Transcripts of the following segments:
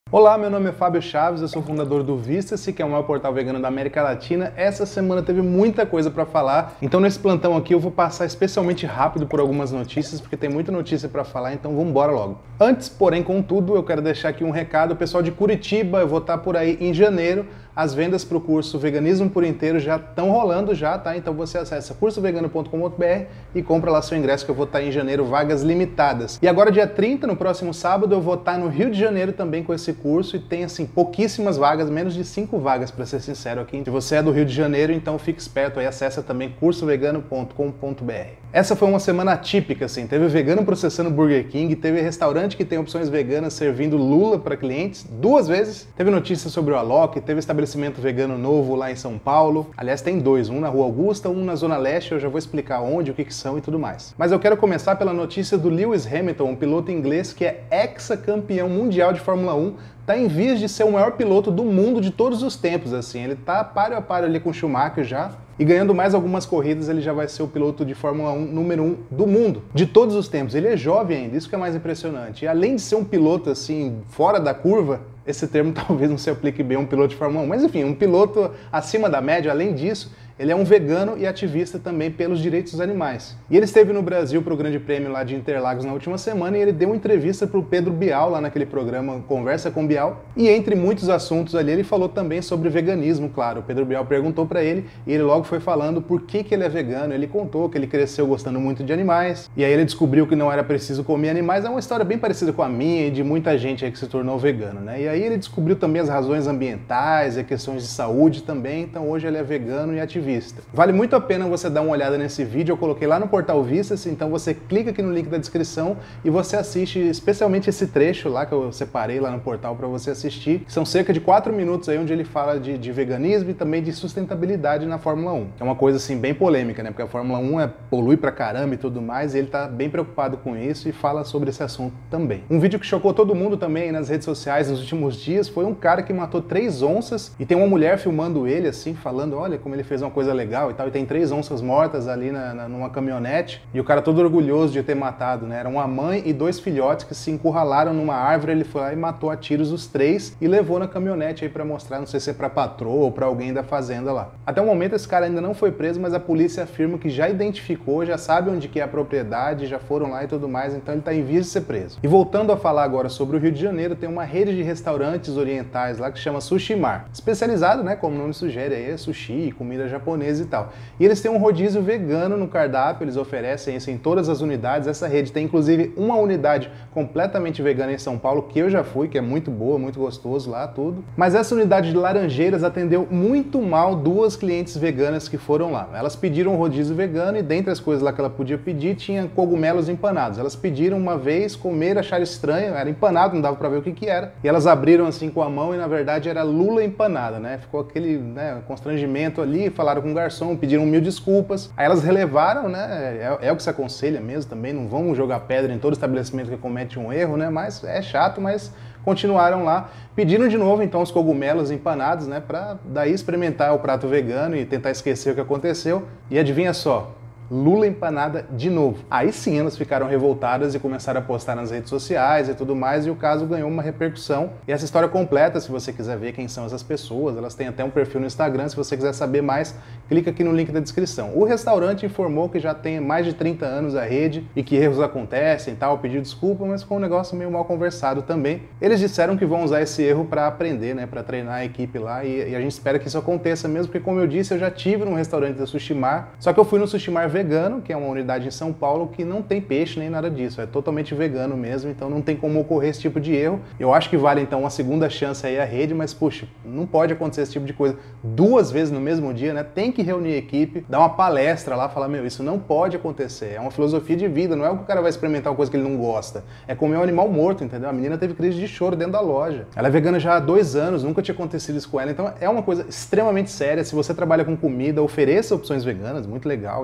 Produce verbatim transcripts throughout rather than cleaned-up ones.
Olá, meu nome é Fábio Chaves, eu sou fundador do Vista-se, que é o maior portal vegano da América Latina. Essa semana teve muita coisa para falar, então nesse plantão aqui eu vou passar especialmente rápido por algumas notícias, porque tem muita notícia para falar, então vamos embora logo. Antes, porém, contudo, eu quero deixar aqui um recado, o pessoal de Curitiba, eu vou estar por aí em janeiro. As vendas para o curso Veganismo por Inteiro já estão rolando já, tá? Então você acessa curso vegano ponto com ponto br e compra lá seu ingresso, que eu vou estar em janeiro, vagas limitadas. E agora dia trinta, no próximo sábado, eu vou estar no Rio de Janeiro também com esse curso e tem assim pouquíssimas vagas, menos de cinco vagas para ser sincero aqui. Se você é do Rio de Janeiro, então fique esperto aí, acessa também curso vegano ponto com ponto br. Essa foi uma semana atípica, assim, teve vegano processando Burger King, teve restaurante que tem opções veganas servindo lula para clientes duas vezes, teve notícia sobre o Alok, teve estabelecimento vegano novo lá em São Paulo. Aliás, tem dois, um na Rua Augusta, um na Zona Leste, eu já vou explicar onde, o que, que são e tudo mais. Mas eu quero começar pela notícia do Lewis Hamilton, um piloto inglês que é ex-campeão mundial de Fórmula um, tá em vias de ser o maior piloto do mundo de todos os tempos, assim, ele tá páreo a páreo ali com o Schumacher já, e ganhando mais algumas corridas ele já vai ser o piloto de Fórmula um número um do mundo, de todos os tempos. Ele é jovem ainda, isso que é mais impressionante, e além de ser um piloto, assim, fora da curva, esse termo talvez não se aplique bem a um piloto de Fórmula um, mas enfim, um piloto acima da média. Além disso, ele é um vegano e ativista também pelos direitos dos animais. E ele esteve no Brasil para o Grande Prêmio lá de Interlagos na última semana e ele deu uma entrevista para o Pedro Bial lá naquele programa Conversa com Bial. E entre muitos assuntos ali ele falou também sobre veganismo, claro. O Pedro Bial perguntou para ele e ele logo foi falando por que que ele é vegano. Ele contou que ele cresceu gostando muito de animais e aí ele descobriu que não era preciso comer animais. É uma história bem parecida com a minha e de muita gente aí que se tornou vegano, né? E aí ele descobriu também as razões ambientais e questões de saúde também. Então hoje ele é vegano e ativista. Vale muito a pena você dar uma olhada nesse vídeo, eu coloquei lá no portal Vista-se, então você clica aqui no link da descrição e você assiste especialmente esse trecho lá que eu separei lá no portal para você assistir, que são cerca de quatro minutos aí onde ele fala de, de veganismo e também de sustentabilidade na Fórmula um. É uma coisa assim bem polêmica, né? Porque a Fórmula um é, polui pra caramba e tudo mais, e ele tá bem preocupado com isso e fala sobre esse assunto também. Um vídeo que chocou todo mundo também nas redes sociais nos últimos dias foi um cara que matou três onças e tem uma mulher filmando ele assim, falando, olha como ele fez uma coisa legal e tal, e tem três onças mortas ali na, na, numa caminhonete, e o cara todo orgulhoso de ter matado, né? Era uma mãe e dois filhotes que se encurralaram numa árvore, ele foi lá e matou a tiros os três e levou na caminhonete aí pra mostrar, não sei se é pra patroa ou pra alguém da fazenda lá. Até o momento esse cara ainda não foi preso, mas a polícia afirma que já identificou, já sabe onde que é a propriedade, já foram lá e tudo mais, então ele tá em vias de ser preso. E voltando a falar agora sobre o Rio de Janeiro, tem uma rede de restaurantes orientais lá que chama Sushimar, especializado, né, como o nome sugere aí, é sushi, comida japonesa e tal. E eles têm um rodízio vegano no cardápio, eles oferecem isso em todas as unidades. Essa rede tem inclusive uma unidade completamente vegana em São Paulo, que eu já fui, que é muito boa, muito gostoso lá, tudo. Mas essa unidade de Laranjeiras atendeu muito mal duas clientes veganas que foram lá. Elas pediram um rodízio vegano e dentre as coisas lá que ela podia pedir, tinha cogumelos empanados. Elas pediram uma vez, comer, acharam estranho, era empanado, não dava pra ver o que que era. E elas abriram assim com a mão e na verdade era lula empanada, né? Ficou aquele, né, constrangimento ali, falaram com o garçom, pediram mil desculpas, aí elas relevaram, né, é, é o que se aconselha mesmo também, não vão jogar pedra em todo estabelecimento que comete um erro, né, mas é chato, mas continuaram lá, pediram de novo então os cogumelos empanados, né, pra daí experimentar o prato vegano e tentar esquecer o que aconteceu, e adivinha só, lula empanada de novo. Aí sim elas ficaram revoltadas e começaram a postar nas redes sociais e tudo mais, e o caso ganhou uma repercussão. E essa história completa, se você quiser ver quem são essas pessoas, elas têm até um perfil no Instagram, se você quiser saber mais, clica aqui no link da descrição. O restaurante informou que já tem mais de trinta anos a rede e que erros acontecem e tal, pediu desculpa, mas ficou um negócio meio mal conversado também. Eles disseram que vão usar esse erro para aprender, né, para treinar a equipe lá, e, e a gente espera que isso aconteça mesmo, porque como eu disse, eu já tive num restaurante da Sushimar, só que eu fui no Sushimar vegano, vegano, que é uma unidade em São Paulo que não tem peixe nem nada disso, é totalmente vegano mesmo, então não tem como ocorrer esse tipo de erro. Eu acho que vale então uma segunda chance aí à rede, mas puxa, não pode acontecer esse tipo de coisa duas vezes no mesmo dia, né? Tem que reunir a equipe, dar uma palestra lá, falar, meu, isso não pode acontecer, é uma filosofia de vida, não é o que o cara vai experimentar uma coisa que ele não gosta, é comer um animal morto, entendeu? A menina teve crise de choro dentro da loja, ela é vegana já há dois anos, nunca tinha acontecido isso com ela, então é uma coisa extremamente séria. Se você trabalha com comida, ofereça opções veganas, muito legal, isso tem que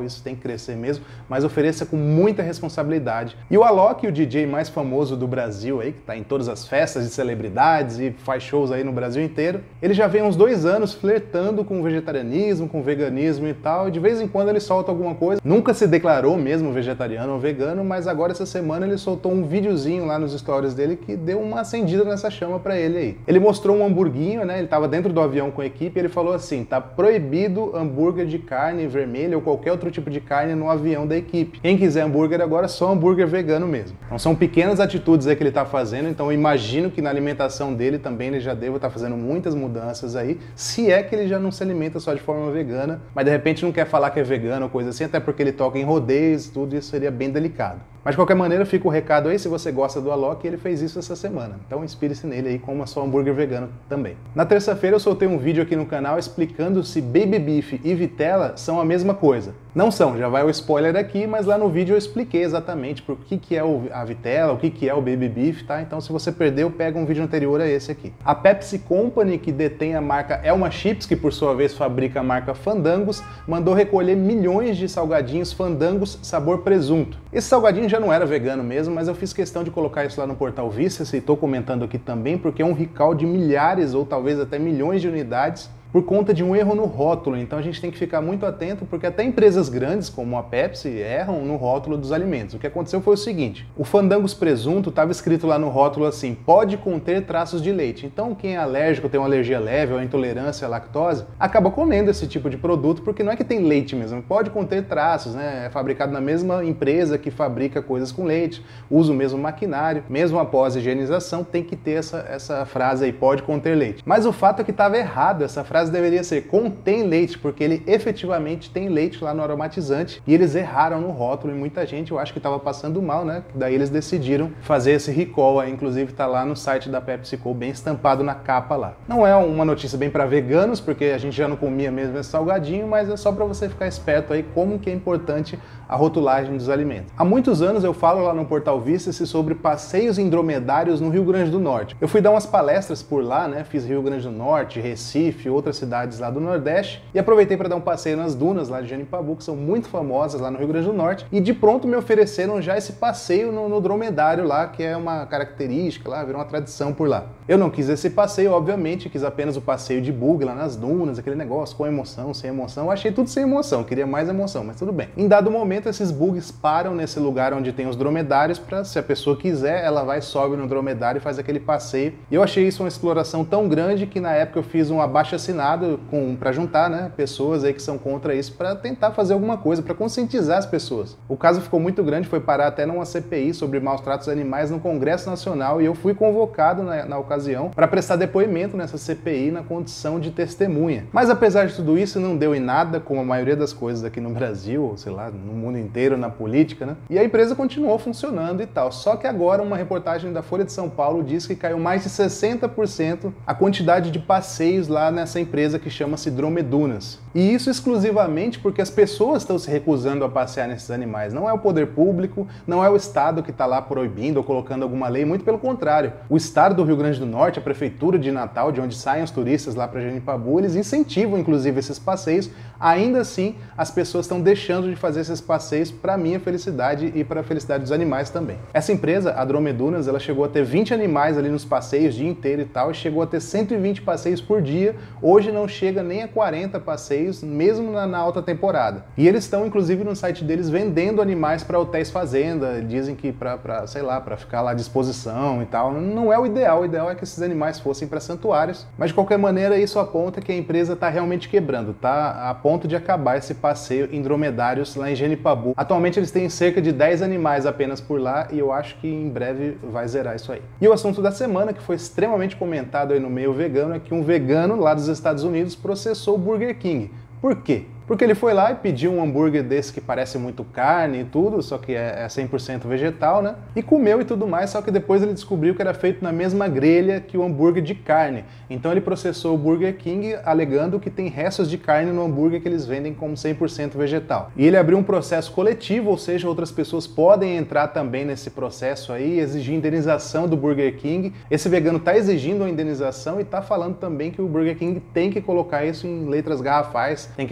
crescer mesmo, mas ofereça com muita responsabilidade. E o Alok, o D J mais famoso do Brasil aí, que tá em todas as festas de celebridades e faz shows aí no Brasil inteiro, ele já vem há uns dois anos flertando com o vegetarianismo, com o veganismo e tal, e de vez em quando ele solta alguma coisa. Nunca se declarou mesmo vegetariano ou vegano, mas agora essa semana ele soltou um videozinho lá nos stories dele que deu uma acendida nessa chama pra ele aí. Ele mostrou um hamburguinho, né? Ele tava dentro do avião com a equipe e ele falou assim: tá proibido hambúrguer de carne vermelha ou qualquer outro tipo de carne no avião da equipe. Quem quiser hambúrguer agora, só hambúrguer vegano mesmo. Então são pequenas atitudes aí que ele tá fazendo, então eu imagino que na alimentação dele também ele já deva estar fazendo muitas mudanças aí, se é que ele já não se alimenta só de forma vegana, mas de repente não quer falar que é vegano ou coisa assim, até porque ele toca em rodeios, tudo isso seria bem delicado. Mas de qualquer maneira, fica o recado aí, se você gosta do Alok, ele fez isso essa semana. Então inspire-se nele aí, coma só hambúrguer vegano também. Na terça-feira eu soltei um vídeo aqui no canal explicando se baby beef e vitela são a mesma coisa. Não são, já vai o spoiler aqui, mas lá no vídeo eu expliquei exatamente por que que é a vitela, o que que é o baby beef, tá? Então se você perdeu, pega um vídeo anterior a esse aqui. A Pepsi Company, que detém a marca Elma Chips, que por sua vez fabrica a marca Fandangos, mandou recolher milhões de salgadinhos Fandangos sabor presunto. Esse salgadinho já não era vegano mesmo, mas eu fiz questão de colocar isso lá no portal Vista, e estou comentando aqui também, porque é um recall de milhares ou talvez até milhões de unidades por conta de um erro no rótulo. Então a gente tem que ficar muito atento, porque até empresas grandes como a Pepsi erram no rótulo dos alimentos. O que aconteceu foi o seguinte: o Fandangos presunto estava escrito lá no rótulo assim: pode conter traços de leite. Então quem é alérgico, tem uma alergia leve ou intolerância à lactose, acaba comendo esse tipo de produto, porque não é que tem leite mesmo, pode conter traços, né? É fabricado na mesma empresa que fabrica coisas com leite, usa o mesmo maquinário, mesmo após a higienização tem que ter essa, essa frase aí, pode conter leite. Mas o fato é que estava errado, essa frase frase deveria ser contém leite, porque ele efetivamente tem leite lá no aromatizante, e eles erraram no rótulo, e muita gente, eu acho que estava passando mal, né? Daí eles decidiram fazer esse recall, aí, inclusive tá lá no site da PepsiCo, bem estampado na capa lá. Não é uma notícia bem para veganos, porque a gente já não comia mesmo esse salgadinho, mas é só para você ficar esperto aí como que é importante a rotulagem dos alimentos. Há muitos anos eu falo lá no Portal Vista-se sobre passeios em dromedários no Rio Grande do Norte. Eu fui dar umas palestras por lá, né? Fiz Rio Grande do Norte, Recife, outras cidades lá do Nordeste, e aproveitei para dar um passeio nas dunas lá de Genipabu, que são muito famosas lá no Rio Grande do Norte, e de pronto me ofereceram já esse passeio no, no dromedário lá, que é uma característica lá, virou uma tradição por lá. Eu não quis esse passeio, obviamente, quis apenas o passeio de bug lá nas dunas, aquele negócio com emoção, sem emoção. Eu achei tudo sem emoção, queria mais emoção, mas tudo bem. Em dado momento, esses bugs param nesse lugar onde tem os dromedários, para se a pessoa quiser, ela vai, sobe no dromedário e faz aquele passeio. E eu achei isso uma exploração tão grande que na época eu fiz um abaixo-assinado para juntar, né, pessoas aí que são contra isso, para tentar fazer alguma coisa, para conscientizar as pessoas. O caso ficou muito grande, foi parar até numa C P I sobre maus tratos animais no Congresso Nacional, e eu fui convocado na, na ocasião para prestar depoimento nessa C P I na condição de testemunha. Mas apesar de tudo isso, não deu em nada, como a maioria das coisas aqui no Brasil, ou sei lá, no mundo inteiro, na política, né? E a empresa continuou funcionando e tal. Só que agora uma reportagem da Folha de São Paulo diz que caiu mais de sessenta por cento a quantidade de passeios lá nessa empresa que chama-se Dromedunas. E isso exclusivamente porque as pessoas estão se recusando a passear nesses animais. Não é o poder público, não é o Estado que está lá proibindo ou colocando alguma lei, muito pelo contrário. O Estado do Rio Grande do Norte, a Prefeitura de Natal, de onde saem os turistas lá para Genipabu, eles incentivam inclusive esses passeios. Ainda assim, as pessoas estão deixando de fazer esses passeios para a minha felicidade e para a felicidade dos animais também. Essa empresa, a Dromedunas, ela chegou a ter vinte animais ali nos passeios o dia inteiro e tal, e chegou a ter cento e vinte passeios por dia. Hoje não chega nem a quarenta passeios, mesmo na, na alta temporada. E eles estão, inclusive, no site deles vendendo animais para hotéis fazenda. Dizem que para, sei lá, para ficar lá à disposição e tal. Não é o ideal. O ideal é que esses animais fossem para santuários. Mas, de qualquer maneira, isso aponta que a empresa está realmente quebrando. Tá a ponto de acabar esse passeio em dromedários lá em Genipabu. Atualmente eles têm cerca de dez animais apenas por lá, e eu acho que em breve vai zerar isso aí. E o assunto da semana, que foi extremamente comentado aí no meio vegano, é que um vegano lá dos Estados Unidos processou o Burger King. Por quê? Porque ele foi lá e pediu um hambúrguer desse que parece muito carne e tudo, só que é cem por cento vegetal, né? E comeu e tudo mais, só que depois ele descobriu que era feito na mesma grelha que o hambúrguer de carne. Então ele processou o Burger King alegando que tem restos de carne no hambúrguer que eles vendem como cem por cento vegetal. E ele abriu um processo coletivo, ou seja, outras pessoas podem entrar também nesse processo aí, exigir indenização do Burger King. Esse vegano está exigindo uma indenização e está falando também que o Burger King tem que colocar isso em letras garrafais, tem que falar de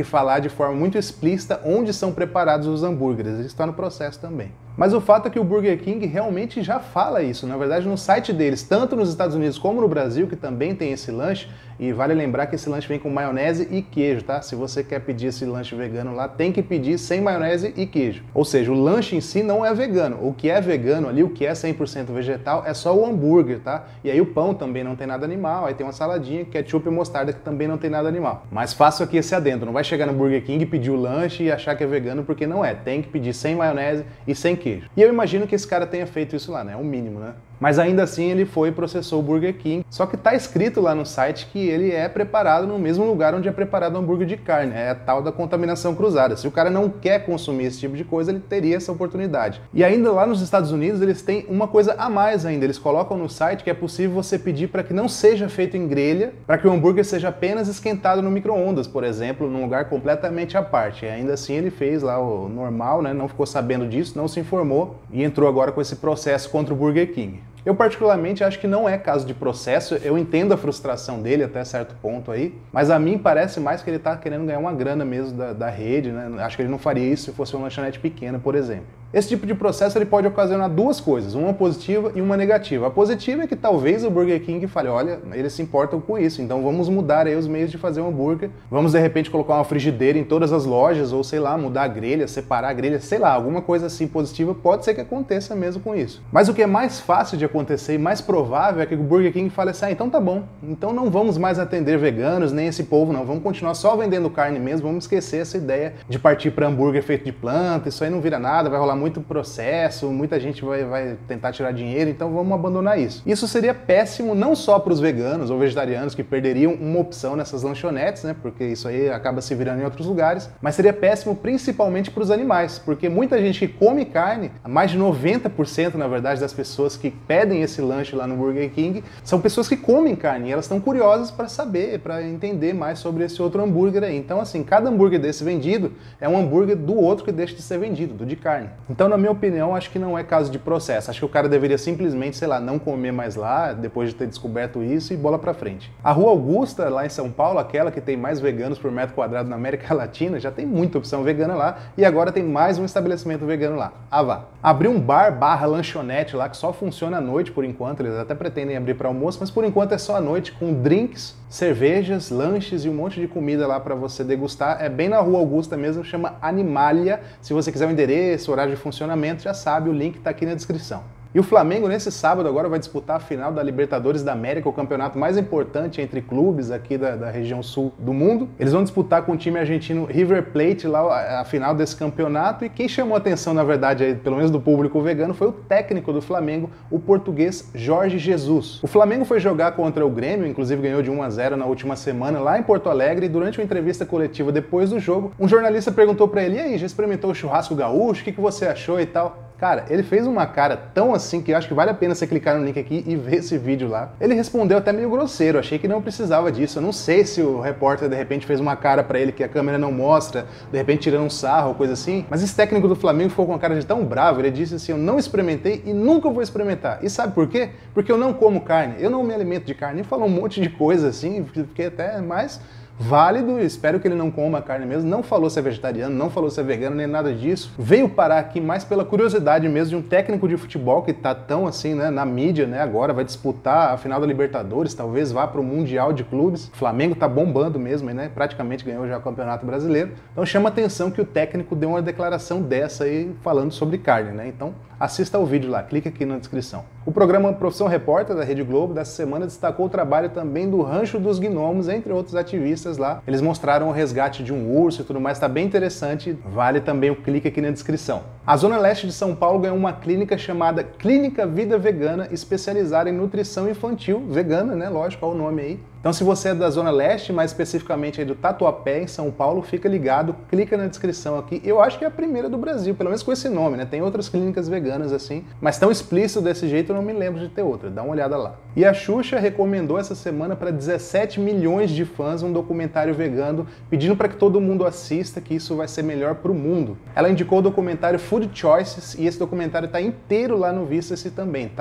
de forma muito explícita onde são preparados os hambúrgueres. Isso está no processo também. Mas o fato é que o Burger King realmente já fala isso. Na verdade, no site deles, tanto nos Estados Unidos como no Brasil, que também tem esse lanche, e vale lembrar que esse lanche vem com maionese e queijo, tá? Se você quer pedir esse lanche vegano lá, tem que pedir sem maionese e queijo. Ou seja, o lanche em si não é vegano. O que é vegano ali, o que é cem por cento vegetal, é só o hambúrguer, tá? E aí o pão também não tem nada animal, aí tem uma saladinha, ketchup e mostarda que também não tem nada animal. Mas faço aqui esse adendo, não vai chegar no Burger King e pedir o lanche e achar que é vegano, porque não é. Tem que pedir sem maionese e sem queijo. E eu imagino que esse cara tenha feito isso lá, né? É o mínimo, né? Mas ainda assim ele foi e processou o Burger King. Só que tá escrito lá no site que ele é preparado no mesmo lugar onde é preparado o hambúrguer de carne. É a tal da contaminação cruzada. Se o cara não quer consumir esse tipo de coisa, ele teria essa oportunidade. E ainda lá nos Estados Unidos eles têm uma coisa a mais ainda. Eles colocam no site que é possível você pedir para que não seja feito em grelha, para que o hambúrguer seja apenas esquentado no micro-ondas, por exemplo, num lugar completamente à parte. E ainda assim ele fez lá o normal, né? Não ficou sabendo disso, não se informou e entrou agora com esse processo contra o Burger King. Eu particularmente acho que não é caso de processo, eu entendo a frustração dele até certo ponto aí, mas a mim parece mais que ele tá querendo ganhar uma grana mesmo da, da rede, né? Acho que ele não faria isso se fosse uma lanchonete pequena, por exemplo. Esse tipo de processo ele pode ocasionar duas coisas, uma positiva e uma negativa. A positiva é que talvez o Burger King fale, olha, eles se importam com isso, então vamos mudar aí os meios de fazer um hambúrguer, vamos de repente colocar uma frigideira em todas as lojas, ou sei lá, mudar a grelha, separar a grelha, sei lá, alguma coisa assim positiva pode ser que aconteça mesmo com isso. Mas o que é mais fácil de acontecer e mais provável é que o Burger King fale assim, ah, então tá bom, então não vamos mais atender veganos, nem esse povo não, vamos continuar só vendendo carne mesmo, vamos esquecer essa ideia de partir para hambúrguer feito de planta, isso aí não vira nada, vai rolar muito processo, muita gente vai, vai tentar tirar dinheiro, então vamos abandonar isso. Isso seria péssimo não só para os veganos ou vegetarianos que perderiam uma opção nessas lanchonetes, né, porque isso aí acaba se virando em outros lugares, mas seria péssimo principalmente para os animais, porque muita gente que come carne, mais de noventa por cento na verdade das pessoas que pedem esse lanche lá no Burger King, são pessoas que comem carne e elas estão curiosas para saber, para entender mais sobre esse outro hambúrguer aí. Então assim, cada hambúrguer desse vendido é um hambúrguer do outro que deixa de ser vendido, do de carne. Então na minha opinião, acho que não é caso de processo. Acho que o cara deveria simplesmente, sei lá, não comer mais lá, depois de ter descoberto isso e bola pra frente. A Rua Augusta, lá em São Paulo, aquela que tem mais veganos por metro quadrado na América Latina, já tem muita opção vegana lá e agora tem mais um estabelecimento vegano lá. Ah, vá. Abriu um bar barra lanchonete lá que só funciona à noite por enquanto, eles até pretendem abrir para almoço, mas por enquanto é só à noite com drinks, cervejas, lanches e um monte de comida lá para você degustar. É bem na Rua Augusta mesmo, chama Animalia. Se você quiser o endereço, horário de funcionamento, já sabe, o link está aqui na descrição. E o Flamengo, nesse sábado, agora vai disputar a final da Libertadores da América, o campeonato mais importante entre clubes aqui da, da região sul do mundo. Eles vão disputar com o time argentino River Plate lá a, a final desse campeonato. E quem chamou a atenção, na verdade, aí, pelo menos do público vegano, foi o técnico do Flamengo, o português Jorge Jesus. O Flamengo foi jogar contra o Grêmio, inclusive ganhou de um a zero na última semana lá em Porto Alegre. E durante uma entrevista coletiva depois do jogo, um jornalista perguntou para ele, e aí, já experimentou o churrasco gaúcho? O que, que você achou e tal? Cara, ele fez uma cara tão assim que eu acho que vale a pena você clicar no link aqui e ver esse vídeo lá. Ele respondeu até meio grosseiro, achei que não precisava disso. Eu não sei se o repórter de repente fez uma cara pra ele que a câmera não mostra, de repente tirando um sarro ou coisa assim. Mas esse técnico do Flamengo ficou com uma cara de tão bravo, ele disse assim, eu não experimentei e nunca vou experimentar. E sabe por quê? Porque eu não como carne, eu não me alimento de carne. Ele falou um monte de coisa assim, fiquei até mais... válido, espero que ele não coma carne mesmo, não falou se é vegetariano, não falou se é vegano, nem nada disso. Veio parar aqui mais pela curiosidade mesmo de um técnico de futebol que tá tão assim, né, na mídia, né, agora vai disputar a final da Libertadores, talvez vá para o Mundial de Clubes. O Flamengo tá bombando mesmo, né, praticamente ganhou já o Campeonato Brasileiro. Então chama atenção que o técnico deu uma declaração dessa aí falando sobre carne, né, então assista ao vídeo lá, clica aqui na descrição. O programa Profissão Repórter da Rede Globo dessa semana destacou o trabalho também do Rancho dos Gnomos, entre outros ativistas lá. Eles mostraram o resgate de um urso e tudo mais, tá bem interessante, vale também o clique aqui na descrição. A Zona Leste de São Paulo ganhou uma clínica chamada Clínica Vida Vegana, especializada em nutrição infantil, vegana, né, lógico, olha o nome aí. Então se você é da Zona Leste, mais especificamente aí do Tatuapé, em São Paulo, fica ligado, clica na descrição aqui. Eu acho que é a primeira do Brasil, pelo menos com esse nome, né? Tem outras clínicas veganas assim, mas tão explícito desse jeito eu não me lembro de ter outra, dá uma olhada lá. E a Xuxa recomendou essa semana para dezessete milhões de fãs um documentário vegano, pedindo para que todo mundo assista, que isso vai ser melhor para o mundo. Ela indicou o documentário Food Choices e esse documentário está inteiro lá no Vista-se também, tá?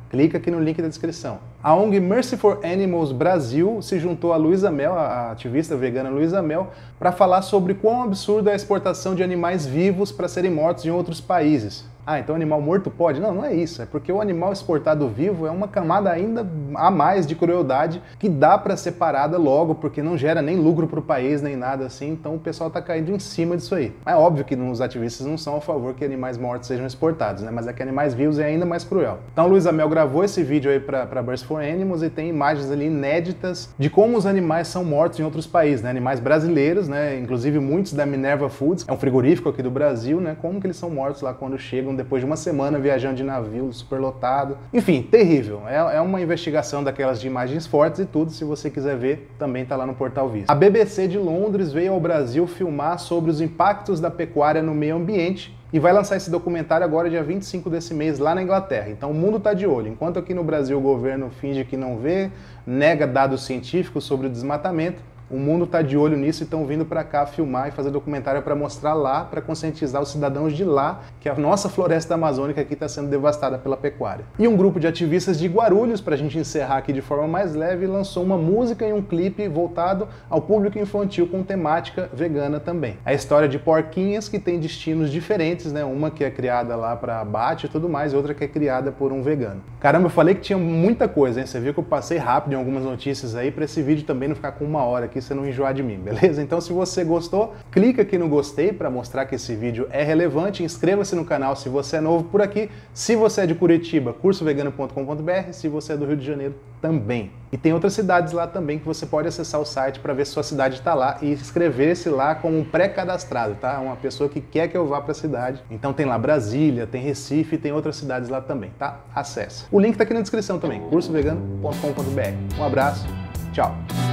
Clica aqui no link da descrição. A O N G Mercy for Animals Brasil se juntou a Luísa Mel, a ativista vegana Luísa Mel, para falar sobre quão absurda é a exportação de animais vivos para serem mortos em outros países. Ah, então animal morto pode? Não, não é isso. É porque o animal exportado vivo é uma camada ainda a mais de crueldade que dá para ser parada logo, porque não gera nem lucro para o país, nem nada assim. Então o pessoal tá caindo em cima disso aí. É óbvio que os ativistas não são a favor que animais mortos sejam exportados, né? Mas é que animais vivos é ainda mais cruel. Então a Luísa Mel gravou esse vídeo aí para Birds for Animals e tem imagens ali inéditas de como os animais são mortos em outros países, né? Animais brasileiros, né? Inclusive muitos da Minerva Foods, é um frigorífico aqui do Brasil, né? Como que eles são mortos lá quando chegam depois de uma semana viajando de navio superlotado. Enfim, terrível. É, é uma investigação daquelas de imagens fortes e tudo. Se você quiser ver, também tá lá no Portal Vista. A B B C de Londres veio ao Brasil filmar sobre os impactos da pecuária no meio ambiente e vai lançar esse documentário agora, dia vinte e cinco desse mês, lá na Inglaterra. Então o mundo tá de olho. Enquanto aqui no Brasil o governo finge que não vê, nega dados científicos sobre o desmatamento, o mundo está de olho nisso e estão vindo para cá filmar e fazer documentário para mostrar lá, para conscientizar os cidadãos de lá que a nossa floresta amazônica aqui está sendo devastada pela pecuária. E um grupo de ativistas de Guarulhos, para a gente encerrar aqui de forma mais leve, lançou uma música e um clipe voltado ao público infantil com temática vegana também. A história de porquinhas que tem destinos diferentes, né? Uma que é criada lá para abate e tudo mais, e outra que é criada por um vegano. Caramba, eu falei que tinha muita coisa, hein? Você viu que eu passei rápido em algumas notícias aí para esse vídeo também não ficar com uma hora aqui, você não enjoar de mim, beleza? Então se você gostou, clica aqui no gostei para mostrar que esse vídeo é relevante, inscreva-se no canal se você é novo por aqui, se você é de Curitiba, curso vegano ponto com ponto br, se você é do Rio de Janeiro, também. E tem outras cidades lá também que você pode acessar o site para ver se sua cidade está lá e inscrever-se lá como um pré-cadastrado, tá? Uma pessoa que quer que eu vá para a cidade. Então tem lá Brasília, tem Recife, tem outras cidades lá também, tá? Acesse. O link está aqui na descrição também, curso vegano ponto com ponto br. Um abraço, tchau!